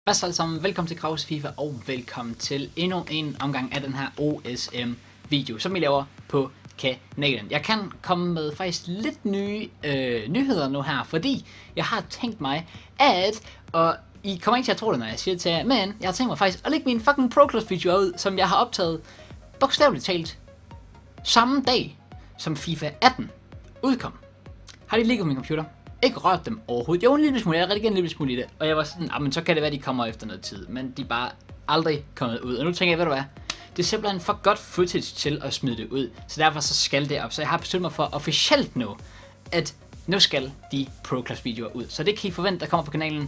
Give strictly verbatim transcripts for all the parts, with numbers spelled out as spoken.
Hvad så alle sammen, velkommen til Kraus FIFA og velkommen til endnu en omgang af den her O S M video, som vi laver på kanalen. Jeg kan komme med faktisk lidt nye øh, nyheder nu her, fordi jeg har tænkt mig at, og I kommer ikke til at tro det, når jeg siger det til jer, men jeg har tænkt mig faktisk at lægge min fucking Pro Clubs video ud, som jeg har optaget bogstaveligt talt samme dag, som FIFA atten udkom. Har de ligget på min computer? Ikke rørt dem overhovedet. Jo, en lille smule. Jeg redigerede en lille smule i det. Og jeg var sådan, ah, men så kan det være, de kommer efter noget tid. Men de er bare aldrig kommet ud. Og nu tænker jeg, ved du hvad? Det er simpelthen for godt footage til at smide det ud. Så derfor så skal det op. Så jeg har besluttet mig for officielt nu, at nu skal de Pro Clubs videoer ud. Så det kan I forvente, der kommer på kanalen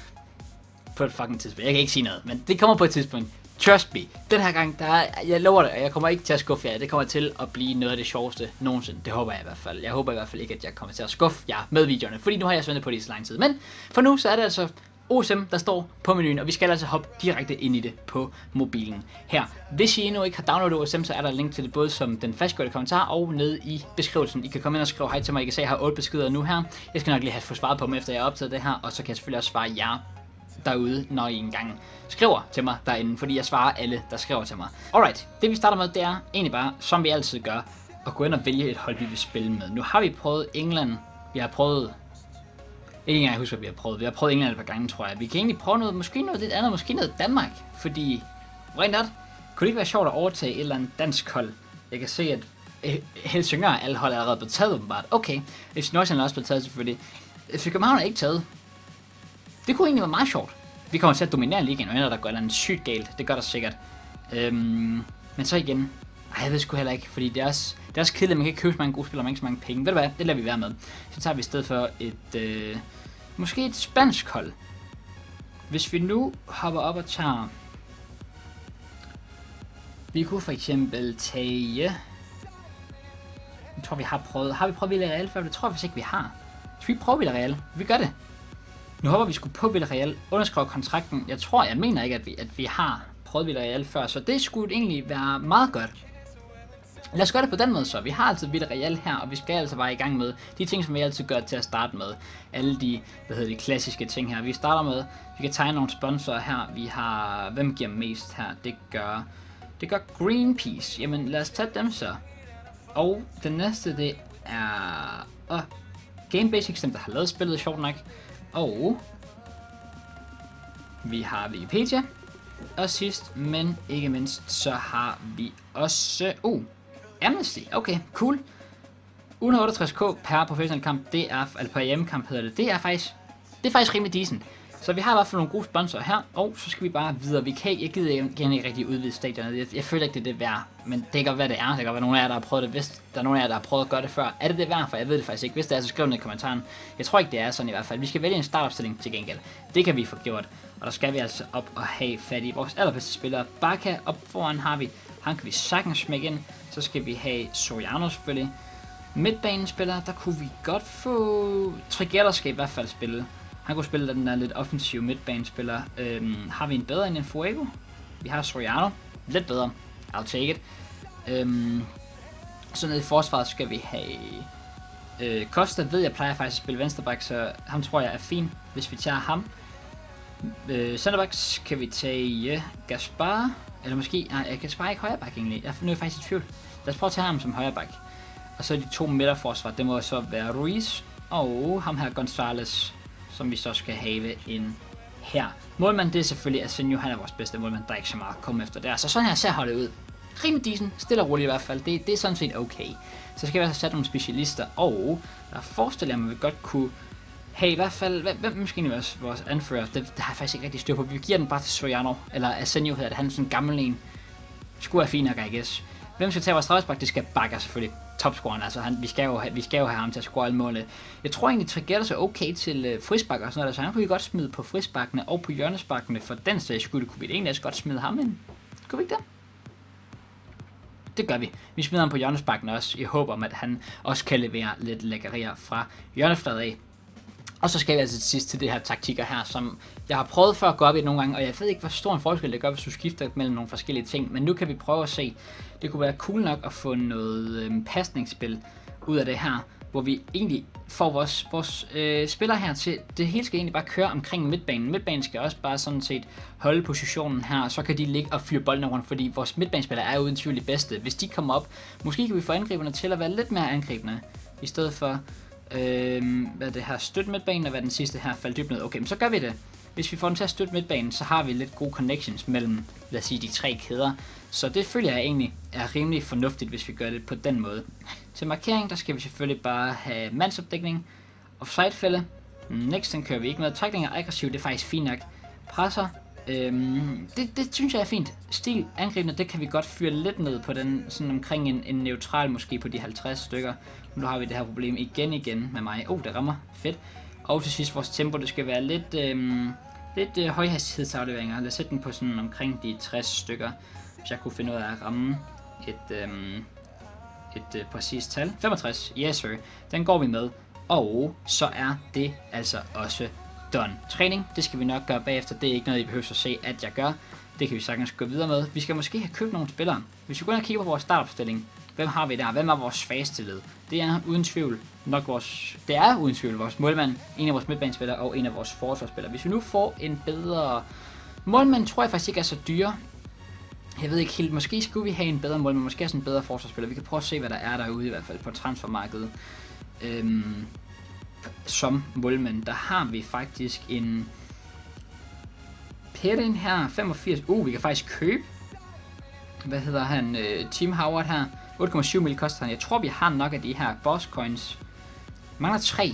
på et fucking tidspunkt. Jeg kan ikke sige noget, men det kommer på et tidspunkt. Trust me. Den her gang, der er, jeg lover det, og jeg kommer ikke til at skuffe jer. Det kommer til at blive noget af det sjoveste nogensinde. Det håber jeg i hvert fald. Jeg håber i hvert fald ikke, at jeg kommer til at skuffe jer med videoerne, fordi nu har jeg ventet på det i så lang tid. Men for nu, så er det altså O S M, der står på menuen, og vi skal altså hoppe direkte ind i det på mobilen her. Hvis I endnu ikke har downloadet O S M, så er der et link til det både som den fastgjorte kommentar og nede i beskrivelsen. I kan komme ind og skrive hej til mig. I kan se, at jeg har otte beskeder nu her. Jeg skal nok lige have fået svaret på dem, efter jeg har optaget det her, og så kan jeg selvfølgelig også svare jer derude, når I engang skriver til mig derinde, fordi jeg svarer alle, der skriver til mig. Alright, det vi starter med, det er egentlig bare, som vi altid gør, at gå ind og vælge et hold, vi vil spille med. Nu har vi prøvet England, vi har prøvet, ikke engang jeg husker, hvad vi har prøvet, vi har prøvet England et par gange, tror jeg. Vi kan egentlig prøve noget, måske noget lidt andet, måske noget Danmark, fordi, why not? Kunne det ikke være sjovt at overtage et eller andet dansk hold? Jeg kan se, at Helsingør, alle hold er allerede blevet taget, åbenbart. Okay, F C Nordsjælland er også blevet taget, selvfølgelig. F C København er ikke taget. Det kunne egentlig være meget sjovt. Vi kommer til at dominere ligaen, og ender der går noget sygt galt. Det gør der sikkert. Øhm, men så igen, ej, jeg ved sgu heller ikke, fordi det er også, det er også kedeligt, man kan ikke købe så mange gode spillere, man ikke så mange penge. Ved du hvad, det lader vi være med. Så tager vi i stedet for et, øh, måske et spansk hold. Hvis vi nu hopper op og tager, vi kunne for eksempel tage, jeg tror vi har prøvet, har vi prøvet Villarreal før? Det tror jeg faktisk ikke vi har. Så vi prøver Villarreal, vi gør det. Nu håber vi skulle på Villarreal, underskrive kontrakten. Jeg tror, jeg mener ikke, at vi, at vi har prøvet Villarreal før, så det skulle egentlig være meget godt. Lad os gøre det på den måde så. Vi har altid Villarreal her, og vi skal altså bare i gang med de ting, som vi altid gør til at starte med. Alle de, hvad hedder de, klassiske ting her. Vi starter med, vi kan tegne nogle sponsorer her. Vi har, hvem giver mest her? Det gør, det gør Greenpeace. Jamen lad os tage dem så. Og den næste, det er oh, Game Basics, dem der har lavet spillet, sjovt nok. Og vi har Wikipedia, og sidst, men ikke mindst, så har vi også, uh, Amnesty, okay, cool, et hundrede og otteogtres k per professionel kamp, det er, eller per hjemmekamp hedder det, det er faktisk, det er faktisk rimelig decent. Så vi har i hvert fald nogle gode sponsorer her, og så skal vi bare videre. Vi kan ikke, jeg gider gerne ikke rigtig udvide stadionet. Jeg, jeg føler ikke, det er det værd, men det kan godt være, det er. Det kan godt være, nogle af jer, der har prøvet det. Hvis der er nogle af jer, der har prøvet at gøre det før, er det det værd? For jeg ved det faktisk ikke. Hvis det er, så skriv det i kommentaren. Jeg tror ikke, det er sådan i hvert fald. Vi skal vælge en startopstilling til gengæld. Det kan vi få gjort. Og der skal vi altså op og have fat i vores allerbedste spillere. Barca op foran har vi. Han kan vi sagtens smække ind. Så skal vi have Soriano selvfølgelig. Midtbanespillere, der kunne vi godt få... Trigger skal i hvert fald spille. Han kunne spille den der lidt offensive midtbanespiller. Øhm, har vi en bedre end en Fuego? Vi har Soriano. Lidt bedre. I'll take it. Øhm, så nede i forsvaret skal vi have... Øh, Costa ved jeg plejer faktisk at spille venstreback, så ham tror jeg er fin, hvis vi tager ham. Øh, centerbacks kan vi tage uh, Gaspar. Eller måske... Nej, Gaspar er ikke højreback egentlig. Jeg, nu er jeg faktisk i tvivl. Lad os prøve at tage ham som højreback. Og så de to midterforsvar, det må så være Ruiz og ham her Gonzalez, som vi så skal have ind her. Målmand, det er selvfølgelig Asenjo, han er vores bedste målmand, der er ikke så meget at komme efter der. Så sådan her ser holdet ud. Rimelig decent, stille og roligt i hvert fald, det, det er sådan set okay. Så skal vi altså sætte nogle specialister, og der forestiller jeg mig, at vi godt kunne have i hvert fald, hvem måske egentlig være vores anfører, det, det har jeg faktisk ikke rigtig styr på. Vi giver den bare til Soriano, eller Asenjo hedder det, han er sådan en gammel en. Skulle være fint nok, I guess. Hvem skal tage vores straffespark? Det skal Bakker selvfølgelig. Topscoren, altså han, vi, skal jo have, vi skal jo have ham til at score alle målene. Jeg tror egentlig, Trigger er okay til øh, frispark og sådan noget, så han kunne vi godt smide på frisparkene og på hjørnesparkene, for den sags skyld kunne vi egentlig også godt smide ham ind. Kunne vi ikke det? Det gør vi. Vi smider ham på hjørnesparken også, i håb om, at han også kan levere lidt lækkerier fra hjørnefladet af. Og så skal vi altså til sidst til det her taktikker her, som jeg har prøvet før at gå op i nogle gange, og jeg ved ikke, hvor stor en forskel det gør, hvis du skifter mellem nogle forskellige ting, men nu kan vi prøve at se. Det kunne være cool nok at få noget øhm, pasningsspil ud af det her. hvor vi egentlig får vores, vores øh, spillere her til, det hele skal egentlig bare køre omkring midtbanen. Midtbanen skal også bare sådan set holde positionen her, og så kan de ligge og fyre boldene rundt, fordi vores midtbanespillere er uden tvivl de bedste. Hvis de kommer op, måske kan vi få angriberne til at være lidt mere angribende, i stedet for, øh, hvad det her, støtte midtbanen, og hvad den sidste her faldt dybt ned. Okay, men så gør vi det. Hvis vi får dem til at støtte midtbanen, så har vi lidt gode connections mellem, lad os sige, de tre kæder. Så det føler jeg egentlig er rimelig fornuftigt, hvis vi gør det på den måde. Til markering, der skal vi selvfølgelig bare have mandsopdækning. Offside-fælde. Next, den kører vi ikke med. Tackling og aggressiv, det er faktisk fint nok. Presser. Øhm, det, det synes jeg er fint. Stil, angribende, det kan vi godt fyre lidt ned på den, sådan omkring en, en neutral måske på de halvtreds stykker. Nu har vi det her problem igen igen med mig. Oh, det rammer. Fedt. Og til sidst, vores tempo, det skal være lidt, øhm, lidt øh, højhastighedsafleveringer. Lad os sætte den på sådan omkring de tres stykker, hvis jeg kunne finde ud af at ramme et, øhm, et øh, præcist tal. femogtres, yes sir. Den går vi med. Og så er det altså også done. Træning, det skal vi nok gøre bagefter. Det er ikke noget, I behøver at se, at jeg gør. Det kan vi sagtens gå videre med. Vi skal måske have købt nogle spillere. Hvis vi går ind og kigger på vores startopstilling, hvem har vi der? Hvem er vores svageste led? Det er uden tvivl nok vores, det er uden tvivl vores målmand, en af vores midtbanespillere og en af vores forsvarsspillere. Hvis vi nu får en bedre målmand, tror jeg faktisk ikke er så dyre. Jeg ved ikke helt, måske skulle vi have en bedre målmand, måske også en bedre forsvarsspiller. Vi kan prøve at se, hvad der er derude i hvert fald på transfermarkedet. Øhm, som målmand, der har vi faktisk en Perin her, femogfirs. Uh, vi kan faktisk købe. Hvad hedder han? Uh, Tim Howard her. otte komma syv mil koster han. Jeg tror, vi har nok af de her boss coins. Mangler tre.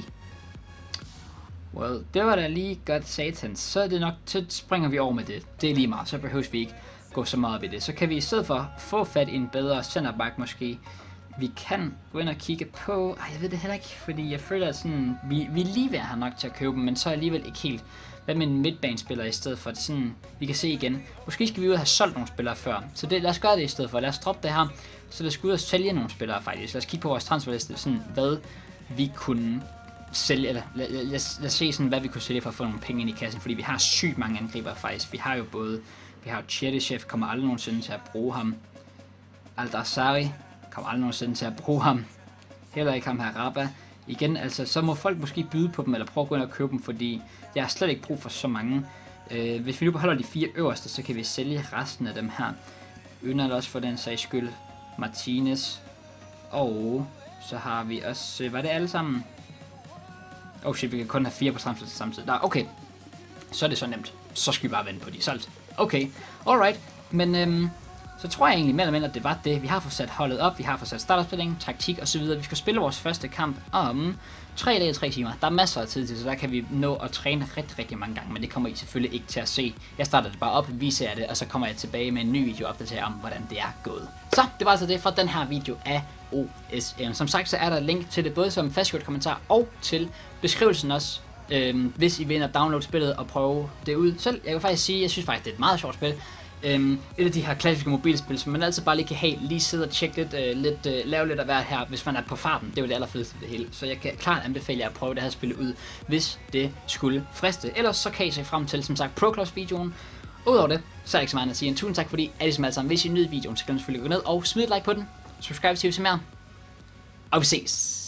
Well, det var da lige godt satans. Så er det nok, så springer vi over med det. Det er lige meget, så behøver vi ikke gå så meget op i det. Så kan vi i stedet for få fat i en bedre centerback måske. Vi kan gå ind og kigge på... Ej, jeg ved det heller ikke, fordi jeg føler, at sådan, vi, vi er lige ved at have nok til at købe dem, men så alligevel ikke helt. Hvad med en midtbanespiller i stedet for? Det sådan, vi kan se igen. Måske skal vi ud og have solgt nogle spillere før. Så det, lad os gøre det i stedet for. Lad os droppe det her. Så lad os gå ud og sælge nogle spillere faktisk. Lad os kigge på vores transferliste, sådan hvad vi kunne sælge, eller lad, lad, lad, lad os se sådan, hvad vi kunne sælge for at få nogle penge ind i kassen, fordi vi har sygt mange angriber faktisk. Vi har jo både, vi har jo Cheryshev, kommer aldrig nogensinde til at bruge ham. Aldasari kommer aldrig nogensinde til at bruge ham. Heller ikke ham her Rabba. Igen, altså, så må folk måske byde på dem, eller prøve at gå ind og købe dem, fordi jeg har slet ikke brug for så mange. Øh, hvis vi nu beholder de fire øverste, så kan vi sælge resten af dem her. Ønald også for den sags skyld. Martinez. Og så har vi også... Var det alle sammen? Oh shit, vi kan kun have fire på transfer samtidig. Der, okay. Så er det så nemt. Så skal vi bare vente på de solgt. Okay, alright. Men øhm, så tror jeg egentlig mere eller mindre, at det var det. Vi har fået sat holdet op, vi har fået sat startopstilling, taktik osv. Vi skal spille vores første kamp om tre dage og tre timer. Der er masser af tid til, så der kan vi nå at træne rigtig, rigtig mange gange. Men det kommer I selvfølgelig ikke til at se. Jeg starter det bare op, viser jer det, og så kommer jeg tilbage med en ny video og opdaterer om, hvordan det er gået. Så det var altså det fra den her video af O S M. Som sagt, så er der et link til det, både som fastgjort kommentar og til beskrivelsen også. Øhm, hvis I vil ind og downloade spillet og prøve det ud selv. Jeg kan faktisk sige, at jeg synes faktisk, det er et meget sjovt spil. Øhm, et af de her klassiske mobilspil, som man altid bare lige kan have, lige sidde og tjekke lidt, øh, lidt øh, lave lidt af hvert her, hvis man er på farten. Det er jo det allerfedeste ved det hele. Så jeg kan klart anbefale jer at prøve det her spil ud, hvis det skulle friste. Ellers så kan I se frem til, som sagt, ProClops-videoen. Udover det, så er der ikke så meget at sige. En tusind tak fordi, alle som alle sammen, hvis I nyder videoen, så kan I selvfølgelig gå ned og smide et like på den. Subscribe til mere. Og vi ses!